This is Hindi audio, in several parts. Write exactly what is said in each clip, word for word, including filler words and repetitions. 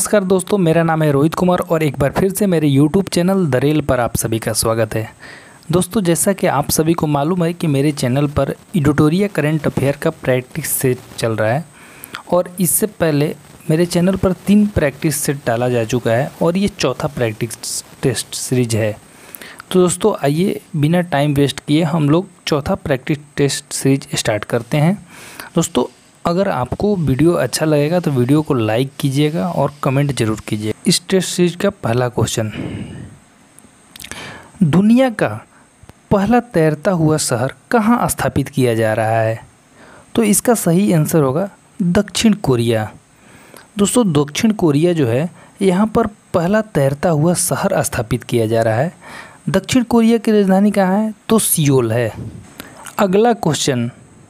नमस्कार दोस्तों, मेरा नाम है रोहित कुमार और एक बार फिर से मेरे यूट्यूब चैनल द रेल पर आप सभी का स्वागत है। दोस्तों, जैसा कि आप सभी को मालूम है कि मेरे चैनल पर एडिटोरियल करंट अफेयर का प्रैक्टिस सेट चल रहा है और इससे पहले मेरे चैनल पर तीन प्रैक्टिस सेट डाला जा चुका है और ये चौथा प्रैक्टिस टेस्ट सीरीज है। तो दोस्तों आइए बिना टाइम वेस्ट किए हम लोग चौथा प्रैक्टिस टेस्ट सीरीज स्टार्ट करते हैं। दोस्तों, अगर आपको वीडियो अच्छा लगेगा तो वीडियो को लाइक कीजिएगा और कमेंट जरूर कीजिए। इस टेस्ट सीरीज का पहला क्वेश्चन, दुनिया का पहला तैरता हुआ शहर कहाँ स्थापित किया जा रहा है? तो इसका सही आंसर होगा दक्षिण कोरिया। दोस्तों, दक्षिण कोरिया जो है यहाँ पर पहला तैरता हुआ शहर स्थापित किया जा रहा है। दक्षिण कोरिया की राजधानी कहाँ है? तो सियोल है। अगला क्वेश्चन,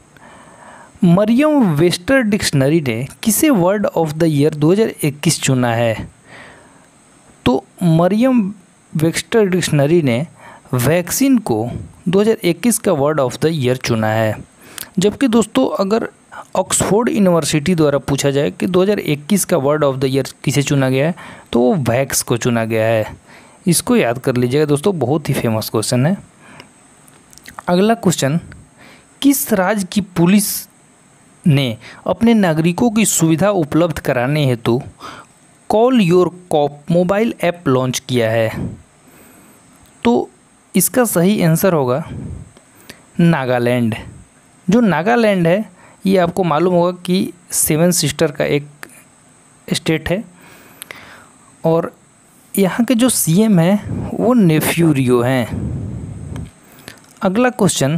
मरियम वेस्टर डिक्शनरी ने किसे वर्ड ऑफ द ईयर दो हज़ार इक्कीस चुना है? तो मरियम वेस्टर डिक्शनरी ने वैक्सीन को दो हज़ार इक्कीस का वर्ड ऑफ द ईयर चुना है। जबकि दोस्तों अगर ऑक्सफोर्ड यूनिवर्सिटी द्वारा पूछा जाए कि दो हज़ार इक्कीस का वर्ड ऑफ द ईयर किसे चुना गया है तो वो वैक्स को चुना गया है। इसको याद कर लीजिएगा दोस्तों, बहुत ही फेमस क्वेश्चन है। अगला क्वेश्चन, किस राज्य की पुलिस ने अपने नागरिकों की सुविधा उपलब्ध कराने हेतु call your cop mobile app launch किया है? तो इसका सही आंसर होगा नागालैंड। जो नागालैंड है ये आपको मालूम होगा कि सेवन सिस्टर का एक स्टेट है और यहाँ के जो सीएम हैं वो नेफ्यू रियो हैं। अगला क्वेश्चन,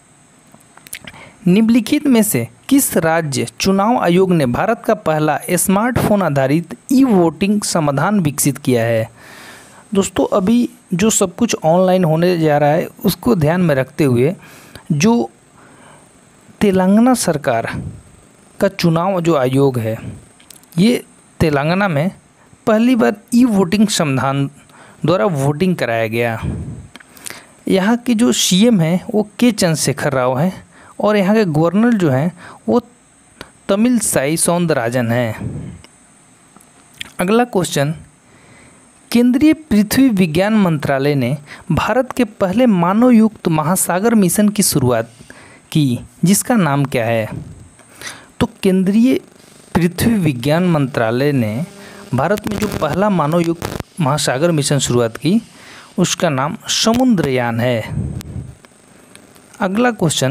निम्नलिखित में से किस राज्य चुनाव आयोग ने भारत का पहला स्मार्टफोन आधारित ई वोटिंग समाधान विकसित किया है? दोस्तों, अभी जो सब कुछ ऑनलाइन होने जा रहा है उसको ध्यान में रखते हुए जो तेलंगाना सरकार का चुनाव जो आयोग है ये तेलंगाना में पहली बार ई वोटिंग समाधान द्वारा वोटिंग कराया गया। यहाँ के जो सीएम हैं वो के चंद्रशेखर राव हैं और यहाँ के गवर्नर जो हैं वो तमिलसाई सौंदरराजन हैं। अगला क्वेश्चन, केंद्रीय पृथ्वी विज्ञान मंत्रालय ने भारत के पहले मानवयुक्त महासागर मिशन की शुरुआत की जिसका नाम क्या है? तो केंद्रीय पृथ्वी विज्ञान मंत्रालय ने भारत में जो पहला मानवयुक्त महासागर मिशन शुरुआत की उसका नाम समुद्रयान है। अगला क्वेश्चन,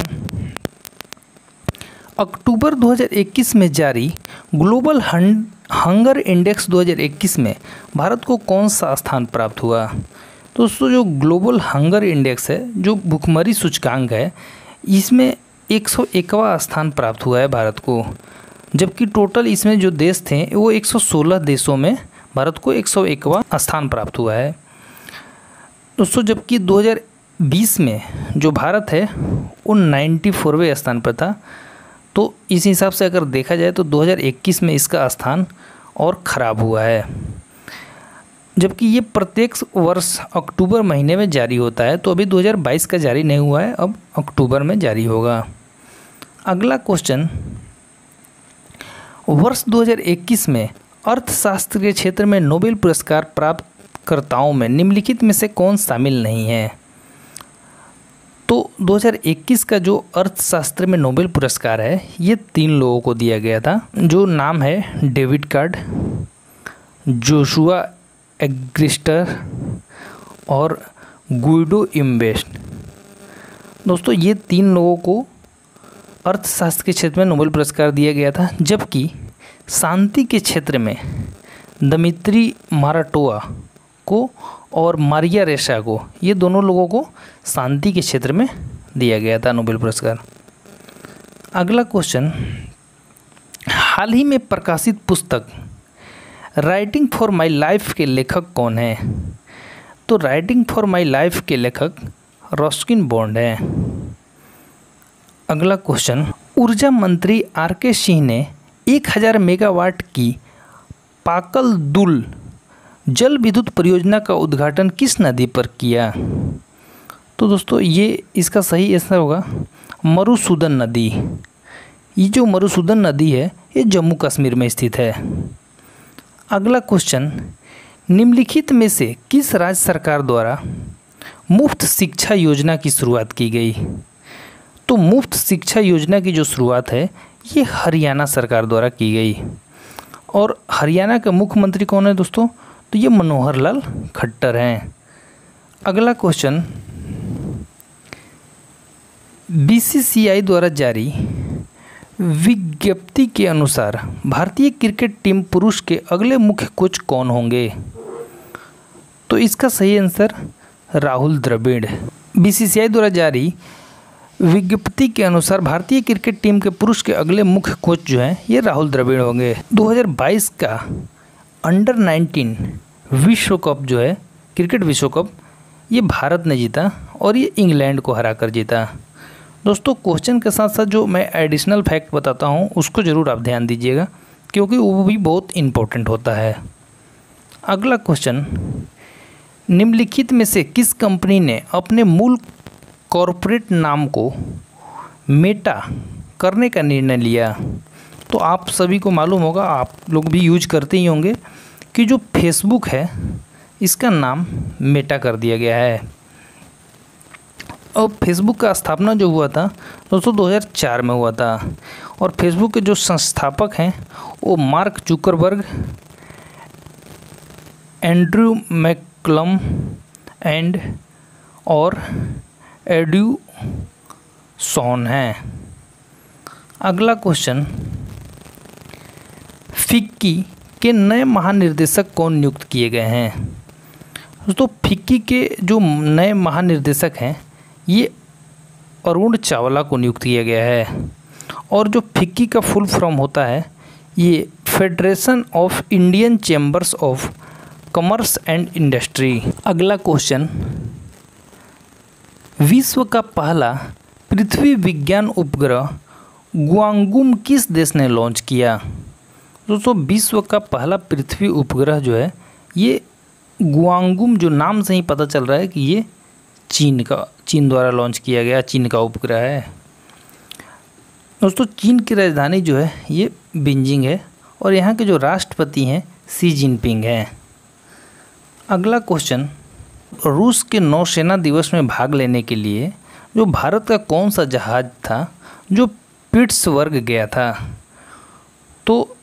अक्टूबर दो हज़ार इक्कीस में जारी ग्लोबल हंगर इंडेक्स दो हज़ार इक्कीस में भारत को कौन सा स्थान प्राप्त हुआ? दोस्तों, जो ग्लोबल हंगर इंडेक्स है जो भूखमरी सूचकांक है इसमें एक सौ एकवां स्थान प्राप्त हुआ है भारत को। जबकि टोटल इसमें जो देश थे वो एक सौ सोलह देशों में भारत को एक सौ एकवां स्थान प्राप्त हुआ है दोस्तों। जबकि दो हज़ार बीस में जो भारत है वो चौरानवें स्थान पर था। तो इस हिसाब से अगर देखा जाए तो दो हज़ार इक्कीस में इसका स्थान और ख़राब हुआ है। जबकि ये प्रत्येक वर्ष अक्टूबर महीने में जारी होता है, तो अभी दो हज़ार बाईस का जारी नहीं हुआ है, अब अक्टूबर में जारी होगा। अगला क्वेश्चन, वर्ष दो हज़ार इक्कीस में अर्थशास्त्र के क्षेत्र में नोबेल पुरस्कार प्राप्तकर्ताओं में निम्नलिखित में से कौन शामिल नहीं है? तो दो हज़ार इक्कीस का जो अर्थशास्त्र में नोबेल पुरस्कार है ये तीन लोगों को दिया गया था, जो नाम है डेविड कार्ड, जोशुआ एग्रिस्टर और गुइडो इम्बेस्ट। दोस्तों, ये तीन लोगों को अर्थशास्त्र के क्षेत्र में नोबेल पुरस्कार दिया गया था। जबकि शांति के क्षेत्र में दमित्री माराटोवा को और मारिया रेशा को, ये दोनों लोगों को शांति के क्षेत्र में दिया गया था नोबेल पुरस्कार। अगला क्वेश्चन, हाल ही में प्रकाशित पुस्तक राइटिंग फॉर माय लाइफ के लेखक कौन है? तो राइटिंग फॉर माय लाइफ के लेखक रस्किन बॉन्ड हैं। अगला क्वेश्चन, ऊर्जा मंत्री आर के सिंह ने एक हज़ार मेगावाट की पाकल दुल जल विद्युत परियोजना का उद्घाटन किस नदी पर किया? तो दोस्तों ये इसका सही आंसर होगा मरुसूदन नदी। ये जो मरुसूदन नदी है ये जम्मू कश्मीर में स्थित है। अगला क्वेश्चन, निम्नलिखित में से किस राज्य सरकार द्वारा मुफ्त शिक्षा योजना की शुरुआत की गई? तो मुफ्त शिक्षा योजना की जो शुरुआत है ये हरियाणा सरकार द्वारा की गई। और हरियाणा के मुख्यमंत्री कौन है दोस्तों? तो ये मनोहर लाल खट्टर हैं। अगला क्वेश्चन, बीसीसीआई द्वारा जारी विज्ञप्ति के अनुसार भारतीय क्रिकेट टीम पुरुष के अगले मुख्य कोच कौन होंगे? तो इसका सही आंसर राहुल द्रविड़। बीसीसीआई द्वारा जारी विज्ञप्ति के अनुसार भारतीय क्रिकेट टीम के पुरुष के अगले मुख्य कोच जो हैं ये राहुल द्रविड़ होंगे। दो हज़ार बाईस का अंडर नाइनटीन विश्व कप जो है, क्रिकेट विश्व कप, ये भारत ने जीता और ये इंग्लैंड को हरा कर जीता। दोस्तों क्वेश्चन के साथ साथ जो मैं एडिशनल फैक्ट बताता हूँ उसको ज़रूर आप ध्यान दीजिएगा क्योंकि वो भी बहुत इम्पोर्टेंट होता है। अगला क्वेश्चन, निम्नलिखित में से किस कंपनी ने अपने मूल कॉरपोरेट नाम को मेटा करने का निर्णय लिया? तो आप सभी को मालूम होगा, आप लोग भी यूज करते ही होंगे कि जो फेसबुक है इसका नाम मेटा कर दिया गया है। और फेसबुक का स्थापना जो हुआ था दोस्तों दो हज़ार चार में हुआ था और फेसबुक के जो संस्थापक हैं वो Mark Zuckerberg, Andrew McCollum and और एड्यू सॉन हैं। अगला क्वेश्चन, फिक्की के नए महानिर्देशक कौन नियुक्त किए गए हैं? दोस्तों फिक्की के जो नए महानिर्देशक हैं ये अरुण चावला को नियुक्त किया गया है। और जो फिक्की का फुल फॉर्म होता है ये Federation of Indian Chambers of Commerce and Industry. अगला क्वेश्चन, विश्व का पहला पृथ्वी विज्ञान उपग्रह गुआंगुम किस देश ने लॉन्च किया? दोस्तों विश्व का पहला पृथ्वी उपग्रह जो है ये गुआंगुम, जो नाम से ही पता चल रहा है कि ये चीन का चीन द्वारा लॉन्च किया गया चीन का उपग्रह है। दोस्तों चीन की राजधानी जो है ये बीजिंग है और यहाँ के जो राष्ट्रपति हैं शी जिनपिंग हैं। अगला क्वेश्चन, रूस के नौसेना दिवस में भाग लेने के लिए जो भारत का कौन सा जहाज था जो पिट्सबर्ग गया था? तो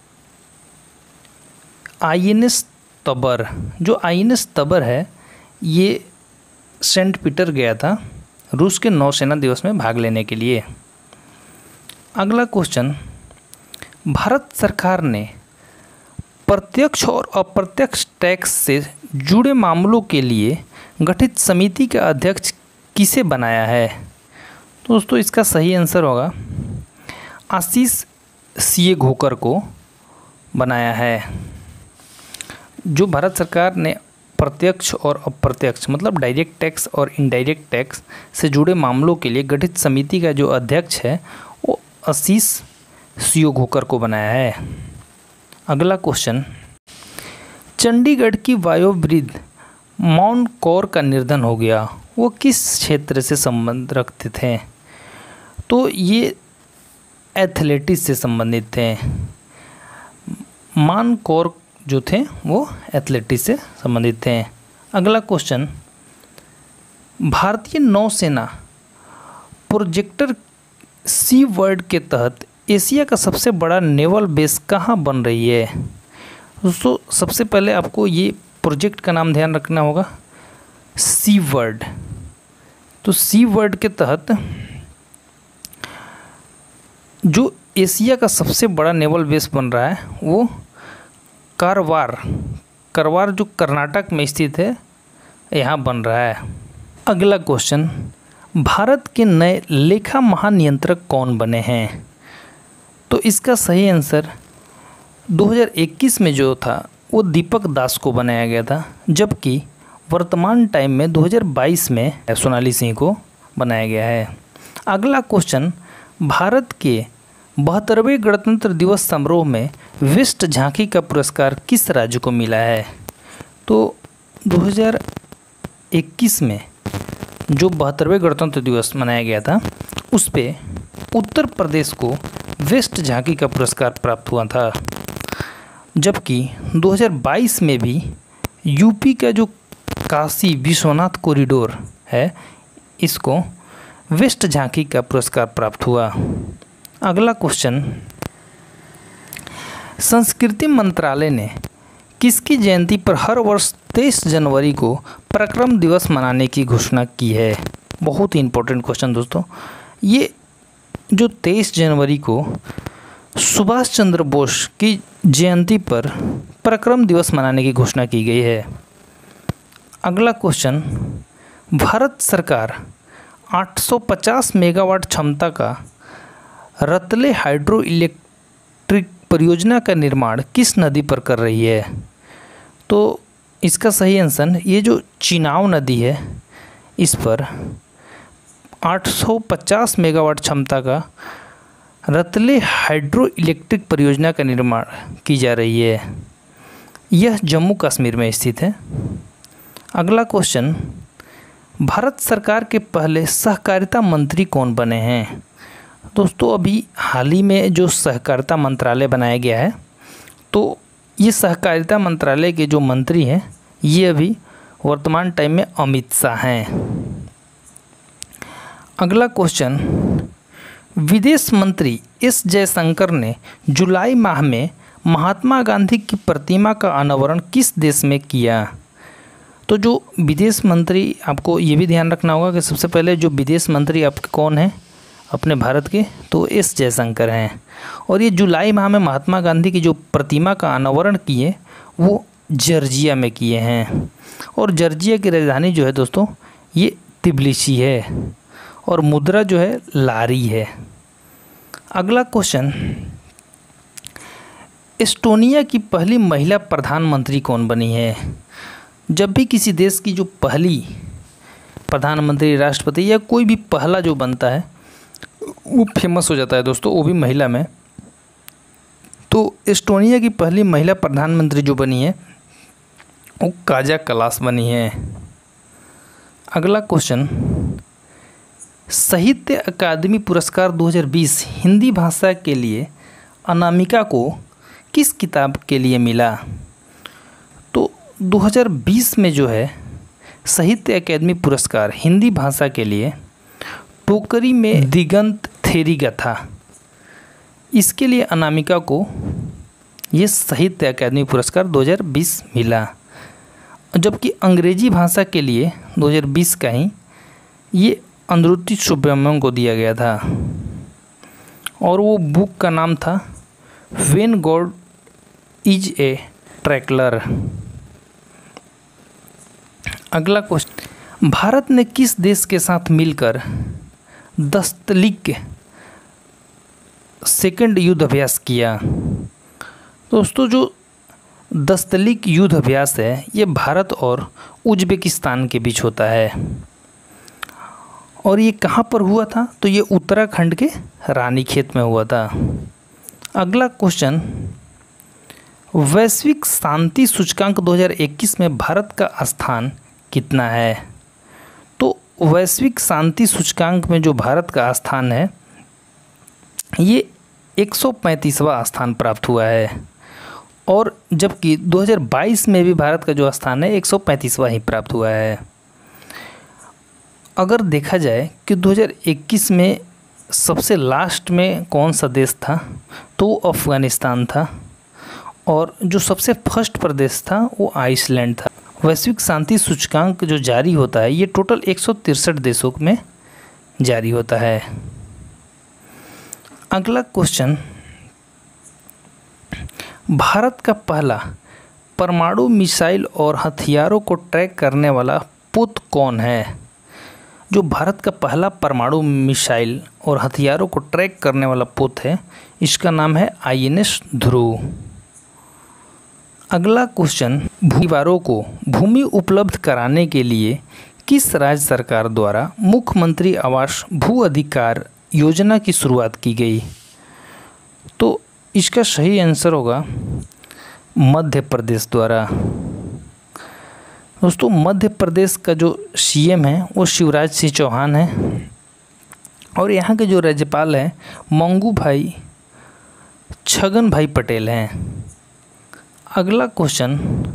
आईएनएस तबर, जो आईएनएस तबर है ये सेंट पीटर गया था रूस के नौसेना दिवस में भाग लेने के लिए। अगला क्वेश्चन, भारत सरकार ने प्रत्यक्ष और अप्रत्यक्ष टैक्स से जुड़े मामलों के लिए गठित समिति का अध्यक्ष किसे बनाया है? दोस्तों इसका सही आंसर होगा आशीष सिएघोकर को बनाया है। जो भारत सरकार ने प्रत्यक्ष और अप्रत्यक्ष मतलब डायरेक्ट टैक्स और इनडायरेक्ट टैक्स से जुड़े मामलों के लिए गठित समिति का जो अध्यक्ष है वो आशीष सिएघोकर को बनाया है। अगला क्वेश्चन, चंडीगढ़ की वयोवृद्ध माउंट कौर का निधन हो गया, वो किस क्षेत्र से संबंध रखते थे? तो ये एथलेटिक्स से संबंधित थे। मान कौर जो थे वो एथलेटिक्स से संबंधित थे। अगला क्वेश्चन, भारतीय नौसेना प्रोजेक्टर सी वर्ल्ड के तहत एशिया का सबसे बड़ा नेवल बेस कहाँ बन रही है? दोस्तों सबसे पहले आपको ये प्रोजेक्ट का नाम ध्यान रखना होगा, सी वर्ल्ड। तो सी वर्ल्ड के तहत जो एशिया का सबसे बड़ा नेवल बेस बन रहा है वो कारवार कारवार जो कर्नाटक में स्थित है यहाँ बन रहा है। अगला क्वेश्चन, भारत के नए लेखा महानियंत्रक कौन बने हैं? तो इसका सही आंसर दो हज़ार इक्कीस में जो था वो दीपक दास को बनाया गया था, जबकि वर्तमान टाइम में दो हज़ार बाईस में सोनाली सिंह को बनाया गया है। अगला क्वेश्चन, भारत के बहत्तरवें गणतंत्र दिवस समारोह में बेस्ट झांकी का पुरस्कार किस राज्य को मिला है? तो दो हज़ार इक्कीस में जो बहत्तरवें गणतंत्र दिवस मनाया गया था उस पे उत्तर प्रदेश को बेस्ट झांकी का पुरस्कार प्राप्त हुआ था। जबकि दो हज़ार बाईस में भी यूपी का जो काशी विश्वनाथ कॉरिडोर है इसको वेस्ट झांकी का पुरस्कार प्राप्त हुआ। अगला क्वेश्चन, संस्कृति मंत्रालय ने किसकी जयंती पर हर वर्ष तेईस जनवरी को पराक्रम दिवस मनाने की घोषणा की है? बहुत ही इम्पोर्टेंट क्वेश्चन दोस्तों। ये जो तेईस जनवरी को सुभाष चंद्र बोस की जयंती पर पराक्रम दिवस मनाने की घोषणा की गई है। अगला क्वेश्चन, भारत सरकार आठ सौ पचास मेगावाट क्षमता का रतले हाइड्रो इलेक्ट्रिक परियोजना का निर्माण किस नदी पर कर रही है? तो इसका सही आंसर, ये जो चिनाब नदी है इस पर आठ सौ पचास मेगावाट क्षमता का रतले हाइड्रो इलेक्ट्रिक परियोजना का निर्माण की जा रही है। यह जम्मू कश्मीर में स्थित है। अगला क्वेश्चन, भारत सरकार के पहले सहकारिता मंत्री कौन बने हैं? दोस्तों अभी हाल ही में जो सहकारिता मंत्रालय बनाया गया है, तो ये सहकारिता मंत्रालय के जो मंत्री हैं ये अभी वर्तमान टाइम में अमित शाह हैं। अगला क्वेश्चन, विदेश मंत्री एस जयशंकर ने जुलाई माह में महात्मा गांधी की प्रतिमा का अनावरण किस देश में किया? तो जो विदेश मंत्री, आपको ये भी ध्यान रखना होगा कि सबसे पहले जो विदेश मंत्री आपके कौन हैं अपने भारत के, तो एस जयशंकर हैं। और ये जुलाई माह में महात्मा गांधी की जो प्रतिमा का अनावरण किए वो जॉर्जिया में किए हैं। और जॉर्जिया की राजधानी जो है दोस्तों ये तिबिलिसी है और मुद्रा जो है लारी है। अगला क्वेश्चन, एस्टोनिया की पहली महिला प्रधानमंत्री कौन बनी है? जब भी किसी देश की जो पहली प्रधानमंत्री, राष्ट्रपति या कोई भी पहला जो बनता है वो फेमस हो जाता है दोस्तों, वो भी महिला में। तो एस्टोनिया की पहली महिला प्रधानमंत्री जो बनी है वो काजा कलास बनी है। अगला क्वेश्चन, साहित्य अकादमी पुरस्कार दो हज़ार बीस हिंदी भाषा के लिए अनामिका को किस किताब के लिए मिला? तो दो हज़ार बीस में जो है साहित्य अकादमी पुरस्कार हिंदी भाषा के लिए टोकरी में दिगंत थेरी गाथा, इसके लिए अनामिका को ये साहित्य अकादमी पुरस्कार दो हज़ार बीस मिला। जबकि अंग्रेजी भाषा के लिए दो हज़ार बीस का ही ये अनुरुति सुब्रमण्यम को दिया गया था और वो बुक का नाम था when God is a traveller. अगला क्वेश्चन, भारत ने किस देश के साथ मिलकर दस्तलिक सेकंड युद्ध अभ्यास किया? दोस्तों जो दस्तलिक युद्ध अभ्यास है ये भारत और उज्बेकिस्तान के बीच होता है और ये कहाँ पर हुआ था? तो ये उत्तराखंड के रानीखेत में हुआ था। अगला क्वेश्चन, वैश्विक शांति सूचकांक दो हज़ार इक्कीस में भारत का स्थान कितना है? तो वैश्विक शांति सूचकांक में जो भारत का स्थान है ये एक सौ पैंतीसवां स्थान प्राप्त हुआ है और जबकि दो हज़ार बाईस में भी भारत का जो स्थान है एक सौ पैंतीसवां ही प्राप्त हुआ है। अगर देखा जाए कि दो हज़ार इक्कीस में सबसे लास्ट में कौन सा देश था, तो वो अफ़गानिस्तान था और जो सबसे फर्स्ट प्रदेश था वो आइसलैंड था। वैश्विक शांति सूचकांक जो जारी होता है ये टोटल एक सौ तिरसठ देशों में जारी होता है। अगला क्वेश्चन, भारत का पहला परमाणु मिसाइल और हथियारों को ट्रैक करने वाला पोत कौन है? जो भारत का पहला परमाणु मिसाइल और हथियारों को ट्रैक करने वाला पोत है इसका नाम है आई एन एस ध्रुव। अगला क्वेश्चन, भूमिवारों को भूमि उपलब्ध कराने के लिए किस राज्य सरकार द्वारा मुख्यमंत्री आवास भू अधिकार योजना की शुरुआत की गई? तो इसका सही आंसर होगा मध्य प्रदेश द्वारा। दोस्तों मध्य प्रदेश का जो सीएम है वो शिवराज सिंह चौहान है और यहाँ के जो राज्यपाल हैं मंगू भाई छगन भाई पटेल हैं। अगला क्वेश्चन,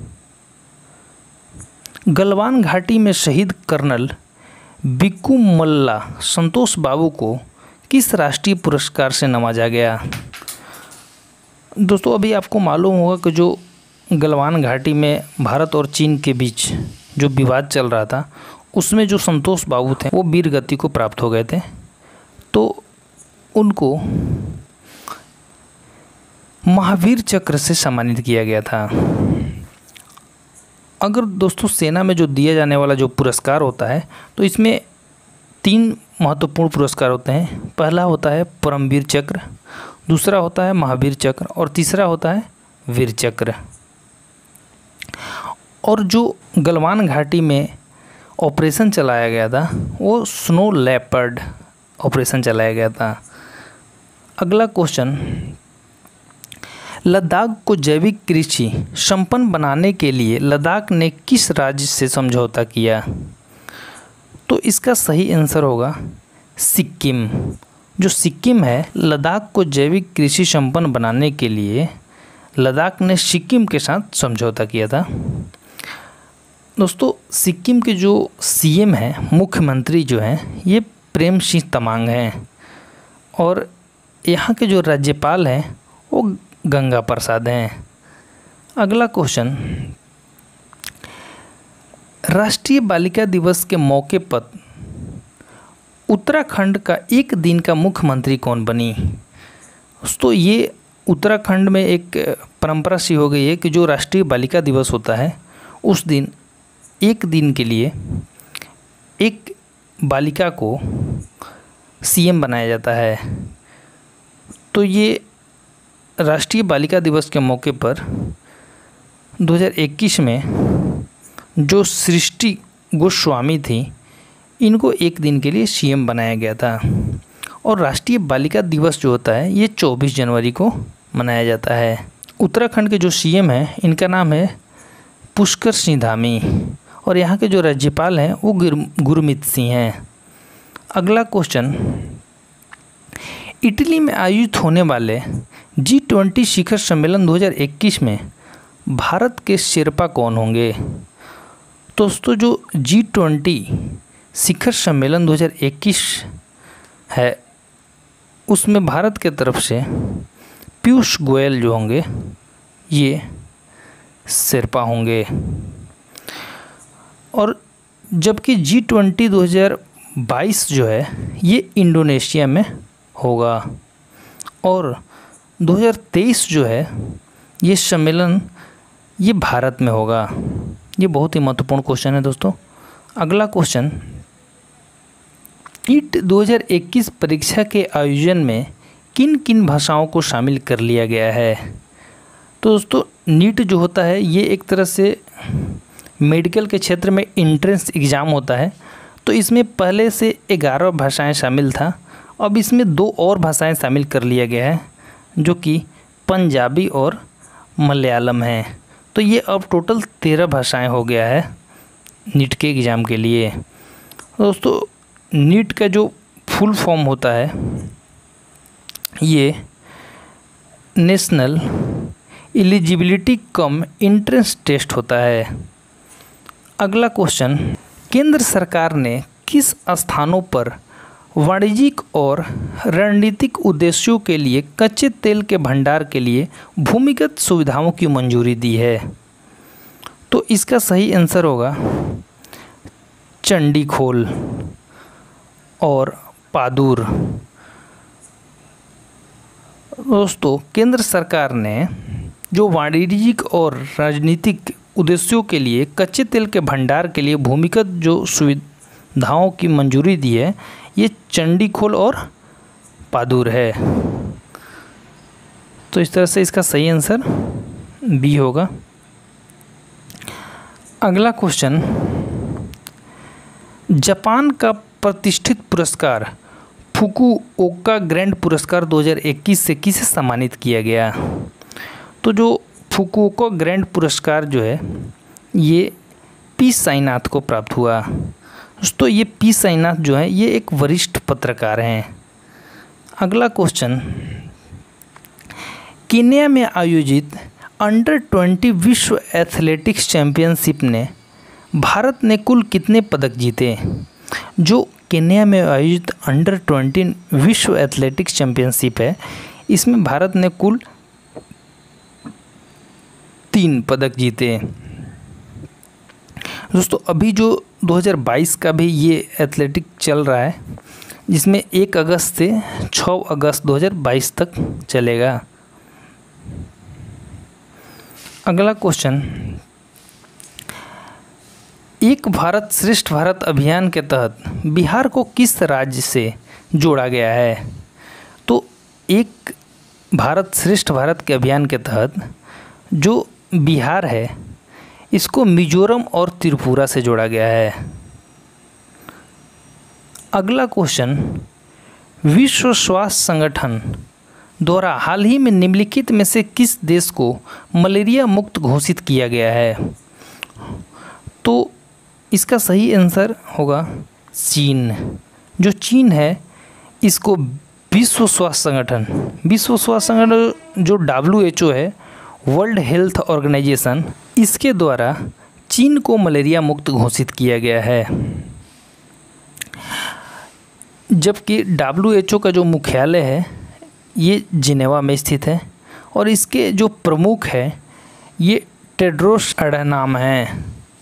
गलवान घाटी में शहीद कर्नल बिक्कू मल्ला संतोष बाबू को किस राष्ट्रीय पुरस्कार से नवाजा गया? दोस्तों अभी आपको मालूम होगा कि जो गलवान घाटी में भारत और चीन के बीच जो विवाद चल रहा था उसमें जो संतोष बाबू थे वो वीर गति को प्राप्त हो गए थे, तो उनको महावीर चक्र से सम्मानित किया गया था। अगर दोस्तों सेना में जो दिया जाने वाला जो पुरस्कार होता है तो इसमें तीन महत्वपूर्ण पुरस्कार होते हैं। पहला होता है परमवीर चक्र, दूसरा होता है महावीर चक्र और तीसरा होता है वीर चक्र। और जो गलवान घाटी में ऑपरेशन चलाया गया था वो स्नो लेपर्ड ऑपरेशन चलाया गया था। अगला क्वेश्चन, लद्दाख को जैविक कृषि संपन्न बनाने के लिए लद्दाख ने किस राज्य से समझौता किया? तो इसका सही आंसर होगा सिक्किम। जो सिक्किम है, लद्दाख को जैविक कृषि संपन्न बनाने के लिए लद्दाख ने सिक्किम के साथ समझौता किया था। दोस्तों सिक्किम के जो सीएम हैं, मुख्यमंत्री जो हैं, ये प्रेम सिंह तमांग हैं और यहाँ के जो राज्यपाल हैं वो गंगा प्रसाद हैं। अगला क्वेश्चन, राष्ट्रीय बालिका दिवस के मौके पर उत्तराखंड का एक दिन का मुख्यमंत्री कौन बनी? दोस्तों ये उत्तराखंड में एक परंपरा सी हो गई है कि जो राष्ट्रीय बालिका दिवस होता है उस दिन एक दिन के लिए एक बालिका को सीएम बनाया जाता है। तो ये राष्ट्रीय बालिका दिवस के मौके पर दो हज़ार इक्कीस में जो सृष्टि गोस्वामी थी इनको एक दिन के लिए सीएम बनाया गया था। और राष्ट्रीय बालिका दिवस जो होता है ये चौबीस जनवरी को मनाया जाता है। उत्तराखंड के जो सीएम हैं इनका नाम है पुष्कर सिंह धामी और यहाँ के जो राज्यपाल हैं वो गुरमीत सिंह हैं। अगला क्वेश्चन, इटली में आयोजित होने वाले जी ट्वेंटी शिखर सम्मेलन दो हज़ार इक्कीस में भारत के शेर्पा कौन होंगे? दोस्तों जो जी ट्वेंटी शिखर सम्मेलन दो हज़ार इक्कीस है उसमें भारत के तरफ से पीयूष गोयल जो होंगे ये शेर्पा होंगे। और जबकि जी ट्वेंटी दो हज़ार बाईस जो है ये इंडोनेशिया में होगा और दो हज़ार तेईस जो है ये सम्मेलन ये भारत में होगा। ये बहुत ही महत्वपूर्ण क्वेश्चन है दोस्तों। अगला क्वेश्चन, नीट दो हज़ार इक्कीस परीक्षा के आयोजन में किन किन भाषाओं को शामिल कर लिया गया है? तो दोस्तों नीट जो होता है ये एक तरह से मेडिकल के क्षेत्र में एंट्रेंस एग्ज़ाम होता है, तो इसमें पहले से ग्यारह भाषाएं शामिल था, अब इसमें दो और भाषाएं शामिल कर लिया गया है जो कि पंजाबी और मलयालम हैं। तो ये अब टोटल तेरह भाषाएं हो गया है नीट के एग्ज़ाम के लिए। दोस्तों नीट का जो फुल फॉर्म होता है ये national eligibility cum entrance test होता है। अगला क्वेश्चन, केंद्र सरकार ने किस स्थानों पर वाणिज्यिक और रणनीतिक उद्देश्यों के लिए कच्चे तेल के भंडार के लिए भूमिगत सुविधाओं की मंजूरी दी है? तो इसका सही आंसर होगा चंडीखोल और पादुर। दोस्तों केंद्र सरकार ने जो वाणिज्यिक और राजनीतिक उद्देश्यों के लिए कच्चे तेल के भंडार के लिए भूमिगत जो सुविधाओं की मंजूरी दी है ये चंडीखोल और पादुर है। तो इस तरह से इसका सही आंसर बी होगा। अगला क्वेश्चन, जापान का प्रतिष्ठित पुरस्कार फुकुओका ग्रैंड पुरस्कार दो हज़ार इक्कीस से किसे सम्मानित किया गया? तो जो फुकुओका ग्रैंड पुरस्कार जो है ये पी साईनाथ को प्राप्त हुआ। दोस्तों ये पी साईनाथ जो है ये एक वरिष्ठ पत्रकार हैं। अगला क्वेश्चन, केन्या में आयोजित अंडर ट्वेंटी विश्व एथलेटिक्स चैंपियनशिप ने भारत ने कुल कितने पदक जीते? जो केन्या में आयोजित अंडर ट्वेंटी विश्व एथलेटिक्स चैंपियनशिप है, इसमें भारत ने कुल तीन पदक जीते। दोस्तों अभी जो दो हज़ार बाईस का भी ये एथलेटिक चल रहा है, जिसमें एक अगस्त से छह अगस्त दो हज़ार बाईस तक चलेगा। अगला क्वेश्चन, एक भारत श्रेष्ठ भारत अभियान के तहत बिहार को किस राज्य से जोड़ा गया है? तो एक भारत श्रेष्ठ भारत के अभियान के तहत जो बिहार है, इसको मिजोरम और त्रिपुरा से जोड़ा गया है। अगला क्वेश्चन, विश्व स्वास्थ्य संगठन द्वारा हाल ही में निम्नलिखित में से किस देश को मलेरिया मुक्त घोषित किया गया है? तो इसका सही आंसर होगा चीन। जो चीन है, इसको विश्व स्वास्थ्य संगठन विश्व स्वास्थ्य संगठन जो डब्ल्यू एच ओ है, वर्ल्ड हेल्थ ऑर्गेनाइजेशन, इसके द्वारा चीन को मलेरिया मुक्त घोषित किया गया है। जबकि डब्ल्यू एच ओ का जो मुख्यालय है, ये जिनेवा में स्थित है और इसके जो प्रमुख है, ये टेड्रोस अडहानोम हैं।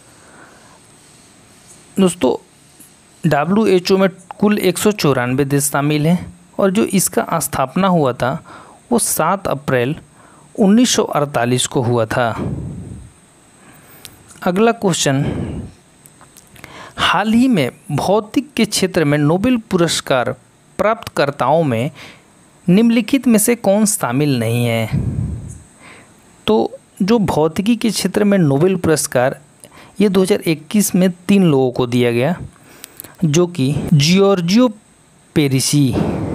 दोस्तों डब्ल्यू एच ओ में कुल एक सौ चौरानवे देश शामिल हैं और जो इसका स्थापना हुआ था वो सात अप्रैल उन्नीस सौ अड़तालीस को हुआ था। अगला क्वेश्चन, हाल ही में भौतिक के क्षेत्र में नोबेल पुरस्कार प्राप्तकर्ताओं में निम्नलिखित में से कौन शामिल नहीं है? तो जो भौतिकी के क्षेत्र में नोबेल पुरस्कार ये दो हज़ार इक्कीस में तीन लोगों को दिया गया, जो कि जियोर्जियो पेरिसी,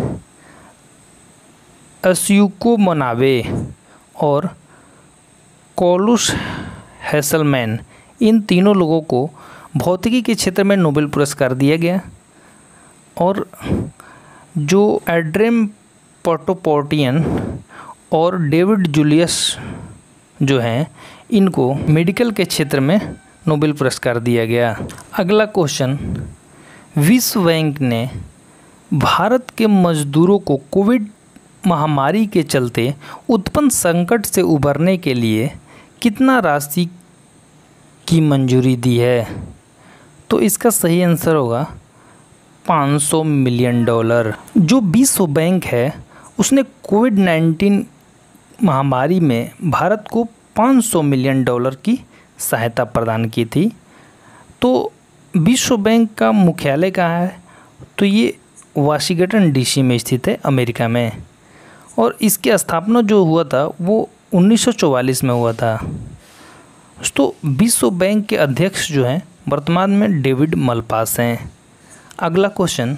अस्यूको मनावे और कोलुस हैसलमैन। इन तीनों लोगों को भौतिकी के क्षेत्र में नोबेल पुरस्कार दिया गया। और जो एड्रेम पोटोपोर्टियन और डेविड जूलियस जो हैं, इनको मेडिकल के क्षेत्र में नोबेल पुरस्कार दिया गया। अगला क्वेश्चन, विश्व बैंक ने भारत के मजदूरों को कोविड महामारी के चलते उत्पन्न संकट से उबरने के लिए कितना राशि की मंजूरी दी है? तो इसका सही आंसर होगा पाँच सौ मिलियन डॉलर। जो विश्व बैंक है, उसने कोविड नाइन्टीन महामारी में भारत को पाँच सौ मिलियन डॉलर की सहायता प्रदान की थी। तो विश्व बैंक का मुख्यालय कहाँ है? तो ये वाशिंगटन डीसी में स्थित है, अमेरिका में। और इसकी स्थापना जो हुआ था वो उन्नीस सौ चौवालीस में हुआ था। तो विश्व बैंक के अध्यक्ष जो हैं वर्तमान में डेविड मलपास हैं। अगला क्वेश्चन,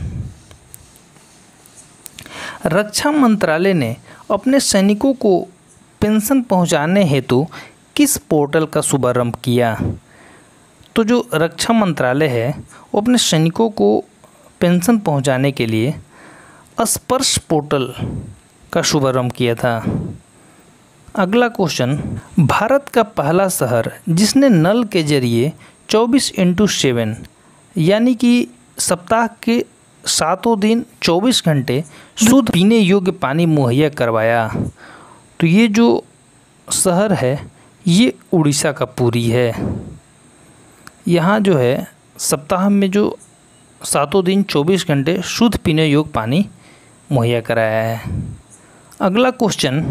रक्षा मंत्रालय ने अपने सैनिकों को पेंशन पहुंचाने हेतु किस पोर्टल का शुभारंभ किया? तो जो रक्षा मंत्रालय है वो अपने सैनिकों को पेंशन पहुंचाने के लिए स्पर्श पोर्टल का शुभारंभ किया था। अगला क्वेश्चन, भारत का पहला शहर जिसने नल के जरिए चौबीस इंटू सेवन यानी कि सप्ताह के सातों दिन चौबीस घंटे शुद्ध पीने योग्य पानी मुहैया करवाया, तो ये जो शहर है ये उड़ीसा का पुरी है। यहाँ जो है सप्ताह में जो सातों दिन चौबीस घंटे शुद्ध पीने योग्य पानी मुहैया कराया है। अगला क्वेश्चन,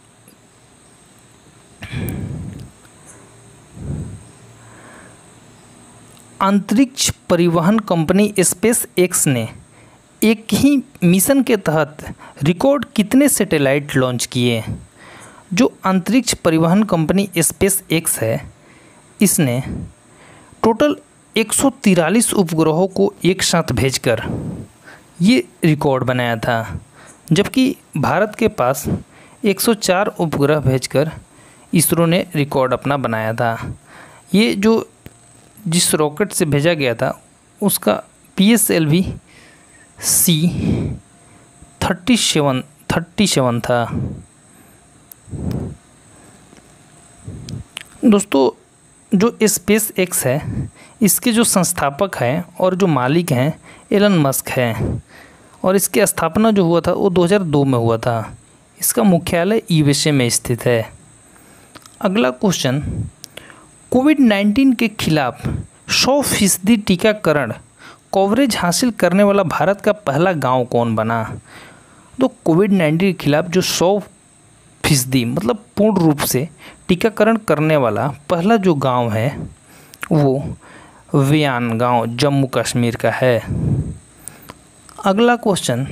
अंतरिक्ष परिवहन कंपनी स्पेस एक्स ने एक ही मिशन के तहत रिकॉर्ड कितने सैटेलाइट लॉन्च किए? जो अंतरिक्ष परिवहन कंपनी स्पेस एक्स है, इसने टोटल एक सौ तिरालीस उपग्रहों को एक साथ भेजकर ये रिकॉर्ड बनाया था, जबकि भारत के पास एक सौ चार उपग्रह भेजकर इसरो ने रिकॉर्ड अपना बनाया था। ये जो जिस रॉकेट से भेजा गया था उसका P S L V C thirty seven thirty seven था। दोस्तों जो स्पेस एक्स है इसके जो संस्थापक हैं और जो मालिक हैं एलन मस्क हैं, और इसकी स्थापना जो हुआ था वो दो हज़ार दो में हुआ था। इसका मुख्यालय यूएसए में स्थित है। अगला क्वेश्चन, कोविड नाइन्टीन के खिलाफ सौ फीसदी टीकाकरण कवरेज हासिल करने वाला भारत का पहला गांव कौन बना? तो कोविड नाइन्टीन के खिलाफ जो सौ फीसदी मतलब पूर्ण रूप से टीकाकरण करने वाला पहला जो गांव है वो वियान गांव जम्मू कश्मीर का है। अगला क्वेश्चन,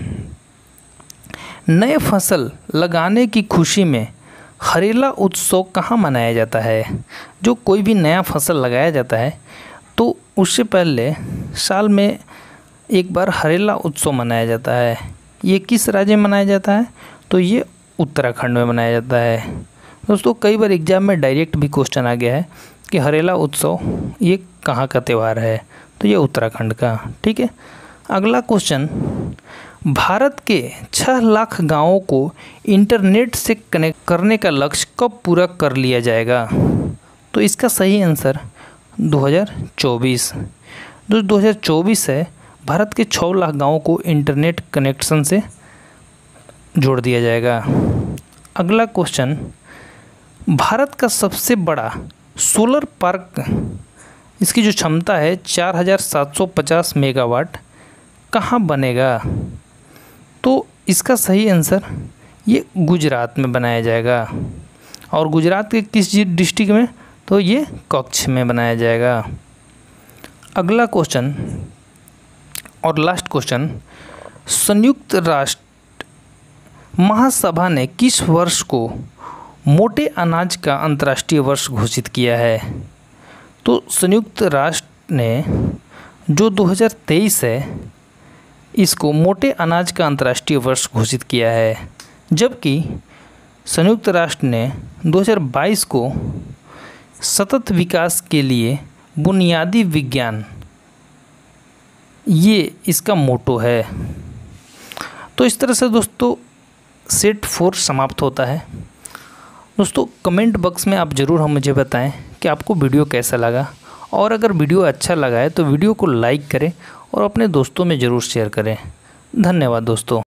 नए फसल लगाने की खुशी में हरेला उत्सव कहाँ मनाया जाता है? जो कोई भी नया फसल लगाया जाता है तो उससे पहले साल में एक बार हरेला उत्सव मनाया जाता है। ये किस राज्य में मनाया जाता है? तो ये उत्तराखंड में मनाया जाता है। दोस्तों कई बार एग्जाम में डायरेक्ट भी क्वेश्चन आ गया है कि हरेला उत्सव ये कहाँ का त्यौहार है? तो ये उत्तराखंड का। ठीक है। अगला क्वेश्चन, भारत के छः लाख गांवों को इंटरनेट से कनेक्ट करने का लक्ष्य कब पूरा कर लिया जाएगा? तो इसका सही आंसर दो हज़ार चौबीस। जो दो हज़ार चौबीस है भारत के छः लाख गांवों को इंटरनेट कनेक्शन से जोड़ दिया जाएगा। अगला क्वेश्चन, भारत का सबसे बड़ा सोलर पार्क, इसकी जो क्षमता है चार हज़ार सात सौ पचास मेगावाट, कहाँ बनेगा? तो इसका सही आंसर ये गुजरात में बनाया जाएगा। और गुजरात के किस डिस्ट्रिक्ट में? तो ये कच्छ में बनाया जाएगा। अगला क्वेश्चन और लास्ट क्वेश्चन, संयुक्त राष्ट्र महासभा ने किस वर्ष को मोटे अनाज का अंतर्राष्ट्रीय वर्ष घोषित किया है? तो संयुक्त राष्ट्र ने जो दो हज़ार तेईस है इसको मोटे अनाज का अंतर्राष्ट्रीय वर्ष घोषित किया है, जबकि संयुक्त राष्ट्र ने दो हज़ार बाईस को सतत विकास के लिए बुनियादी विज्ञान, ये इसका मोटो है। तो इस तरह से दोस्तों सेट फोर समाप्त होता है। दोस्तों कमेंट बॉक्स में आप ज़रूर हम मुझे बताएं कि आपको वीडियो कैसा लगा, और अगर वीडियो अच्छा लगा है तो वीडियो को लाइक करें और अपने दोस्तों में ज़रूर शेयर करें। धन्यवाद दोस्तों।